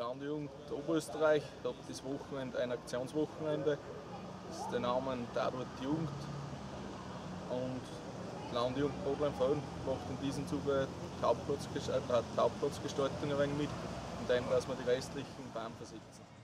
Landjugend Oberösterreich hat das Wochenende ein Aktionswochenende. Das ist der Name Tatort Jugend. Und die Landjugend Boglenfeld macht in diesem Zuge die Hauptplatzgestaltung ein wenig mit, indem dass wir die restlichen Bahn versetzen.